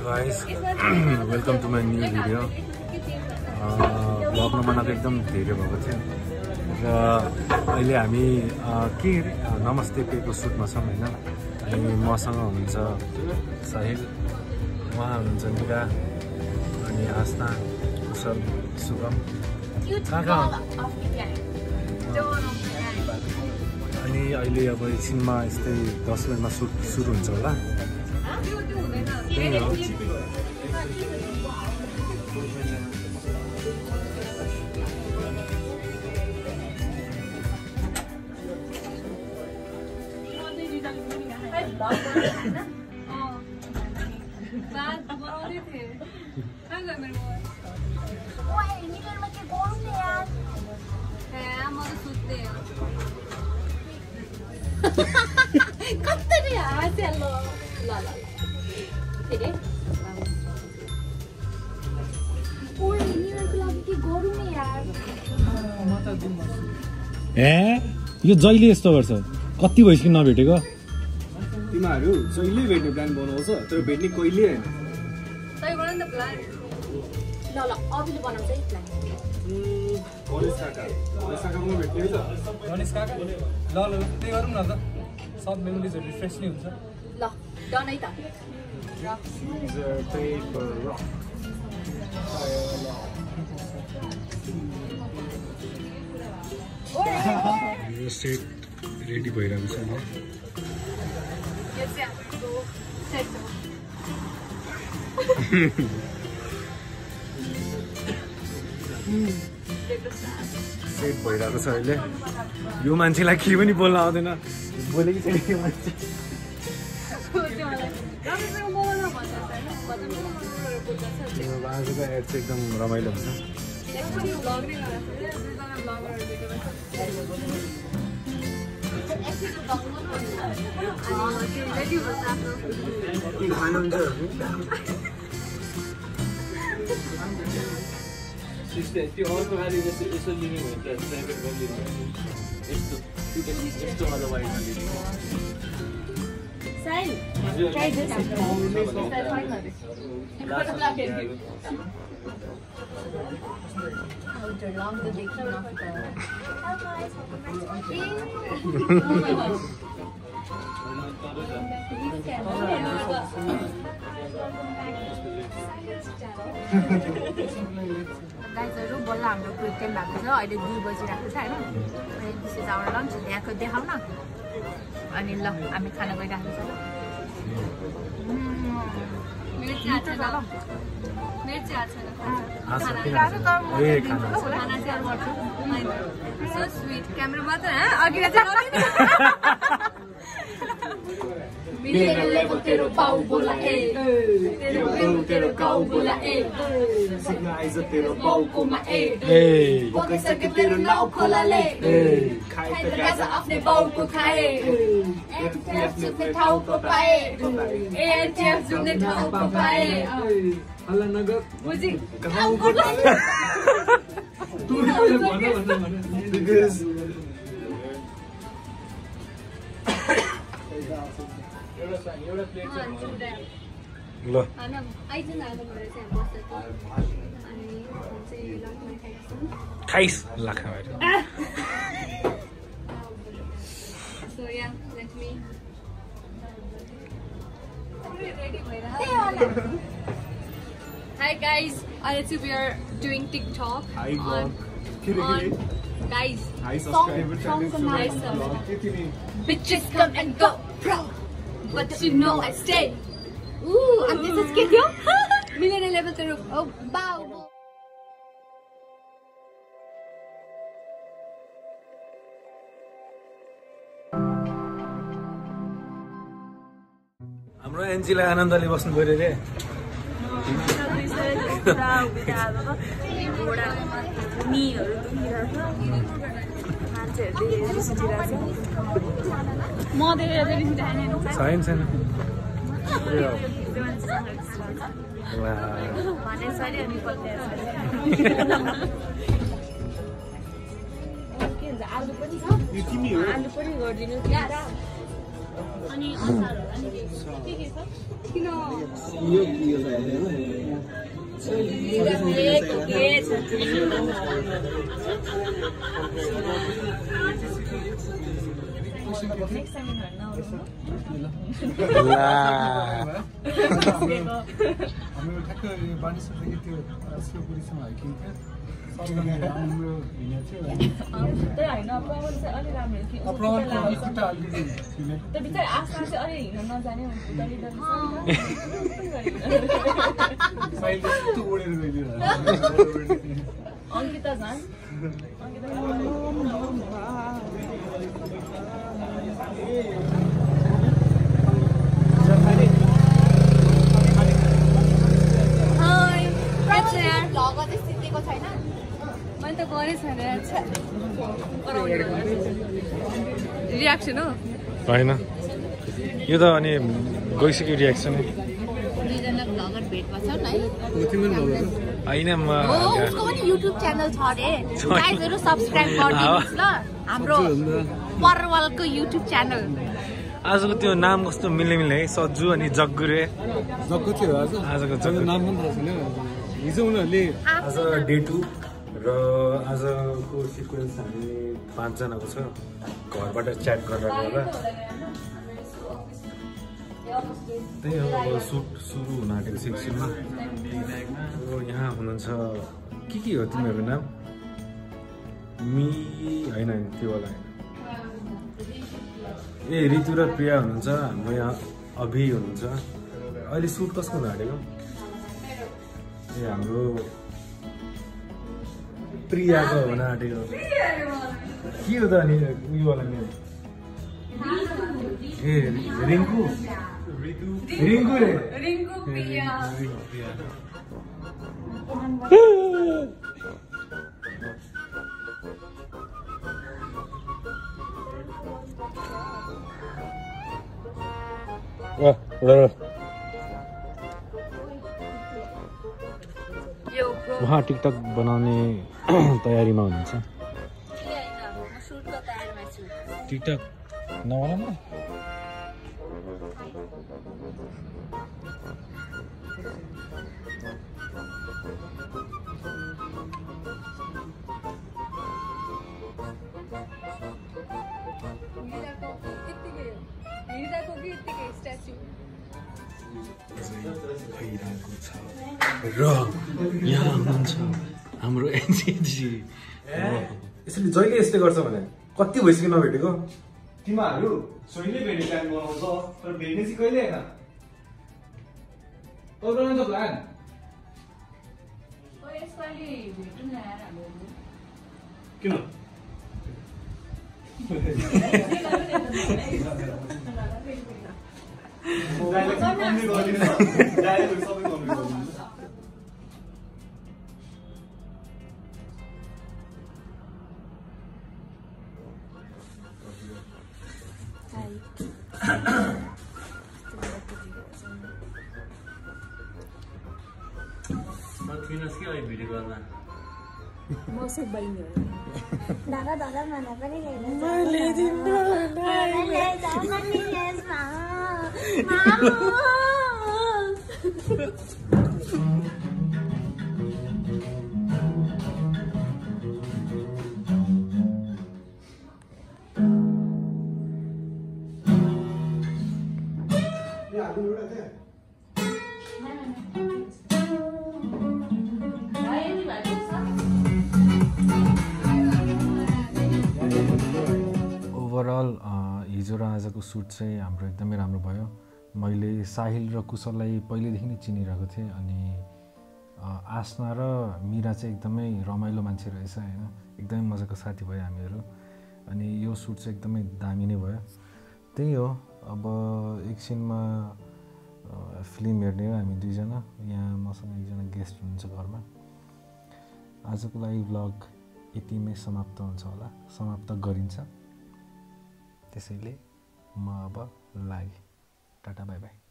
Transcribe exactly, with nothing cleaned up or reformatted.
guys, welcome to my new video. Vlog मा बनाएको एकदम धेरै भएको थियो र अहिले हामी के नमस्ते पेको सुटमा छौं हैन। अनि मसँग हुनुहुन्छ साहिल, उहाँ हुनुहुन्छ निरा, अनि आस्था, कुशल, सुगम, काका। अनि अहिले अब एकछिनमा यस्तै दस मिनेटमा सुट सुरु हुन्छ होला। ए यो जहिले यस्तो गर्छ? कति भइसक्यो नभेटेको? तिमीहरू जहिले भेट्ने प्लान बनाउँछ तर भेट्ने कहिले हैन। तै गर्न नि प्लान। ल ल अभिले बनाउँछ है प्लान। गणेश काका, गणेश काकामा भेट्ने छ। गणेश काका ल ल त्यही गरौँ न त। सब मेमोरिजहरु रिफ्रेश नै हुन्छ। ल डन है त। यो सेट रेडी भइरहेको छ नि। सेट भइरहेको छ अहिले। यो मान्छेलाई के पनि बोल्न आउँदैन, बोलेको छैन यो मान्छे। आजको एड चाहिँ एकदम रमाइलो हुन्छ। त्यो अर्को गाडी जस्तो यसो लिने भयो त प्राइभेट गाडी यस्तो त्यो यस्तो वाला वाइडमा लिने। Sign. Try this. How to long the victim of the. गाइजहरु बल्ल हाम्रो क्विक टाइम भएको छ। अहिले दुई बजिरहेको छ हैन। अनि दिस इज आवर लन्च। यहाँको देखाउ न। अनि ल हामी खाना गइरहेको छ। मिर्ची आछा ल। मिर्ची आछा ल। आछा खाना किन? ए खाना। खाना चाहिँ गर्छु। सो स्वीट क्यामेरा मात्र है अघि चाहिँ मिलेर लेभल तेरो पाउ बोला ए तेरो तेरो तेरो गाउँ बोला ए सिग्न आइज तेरो बाउकोमा ए बगिसके तेरो नाउ खोलाले खाए त गाजा आफ्नै बाउको खाए एटिएफ जुत्ने ठाउँको पाए एटिएफ जुत्ने ठाउँको पाए हल्ला नगर बुझी गाउँको तु पहिले भन भन भन बिकज एउटा प्लेट ल खाना आइज न आलु भएर चाहिँ बस्छ अनि चाहिँ लाखमा खाइसु खाइस लाखा भएर। So yeah, let me. Hi guys, Aditya, we are doing TikTok. Hi on, vlog. on guys. Hi subscriber channel. Nice bitches come and go, bro. But you know I stay. Ooh, and this is kid yo. Millionaire level to oh bow. हाम्रो एन्जीलाई आनन्दले बस्नु पर्यो रे। छैन छैन आलु पनि छ। आलु पनि गरिदिनु क्या। अनि अचारहरू अनि के के छ किन यो यो चाहिँ नेक्स्ट टाइम हाम्रो ठ्याक्क यो बानिसदेखि त्यो सिलगढीसम्म हाइकिङ थियो सबैजना राम्रो हिँडेको थियो त्यही होइन प्रवन चाहिँ अलि राम्रो थियो प्रवन खुट्टा अलिकति त्यो बिचार आसमा चाहिँ अलि हिँड्न नजाने साइडले यस्तो ओढेर गइदियो अङ्किता झन् मैले त गरेँ छैन रियाक्सन हो होइन यो त अनि गइसक्यो रियाक्सन दुईजना भ्लगर भेट भएको छन् है होइन म उसको पनि युट्युब च्यानल छ अरे गाइजहरु सब्स्क्राइब गरिदिनुहोस् ल हाम्रो परवलको युट्युब च्यानल आजको त्यो नाम कस्तो मिल्ने मिल्ने है सज्जु अनि जग्गु रे जग्गु थियो आज आजको जग्गु नाम पनि थाहा छैन हिजो उनीहरूले आज डे टू र आजको सिक्वेन्स हामी पाँचजनाको छ घरबाट च्याट गरेर गर्दा त्यही हो अब सुट सुरु हुन आँटेको छ एकछिनमा अब यहाँ हुनुहुन्छ के के हो तिमीहरूको नाम मी होइन होइन त्योवाला होइन ए ऋतु र प्रिया हुनुहुन्छ हाम्रो यहाँ अभि हुनुहुन्छ अहिले सुट कसको हुन आँटेको ए हाम्रो प्रियाको हुन आँटेको के हो त अनि उयोवाला मेरो ए रिङ्कु रिङ्कु रे रिङ्कु प्रिया उहाँ टिकटक बनाउने तयारीमा हुनुहुन्छ टिकटक नबनाउनु र यहाँ हुनुहुन्छ हाम्रो एनजिजी यसले जहिले यस्तै गर्छ भने कति भइसक्यो नभेटेको तिमीहरू सोहीले भेट्ने प्लान बनाउँछ तर भेट्ने चाहिँ कहिले होइन तँ बनाउँछ प्लान किन दादा दादा मलाई पनि ल्याइदिनु ओभरअल हिजो र आजको सुट चाहिँ हाम्रो एकदमै राम्रो भयो मैले साहिल र कुशललाई पहिलेदेखि नै चिनिरहेको थिएँ अनि आसना र मिरा चाहिँ एकदमै रमाइलो मान्छे रहेछ होइन एकदमै मजाको साथी भयो हामीहरू अनि यो सुट चाहिँ एकदमै दामी नै भयो त्यही हो अब एकछिनमा फिल्म हेर्ने हो हामी दुईजना यहाँ मसँग एकजना गेस्ट हुनुहुन्छ घरमा आजको लागि भ्लग यतिमै समाप्त हुन्छ होला समाप्त गरिन्छ त्यसैले म अब लागेँ टाटा बाई बाई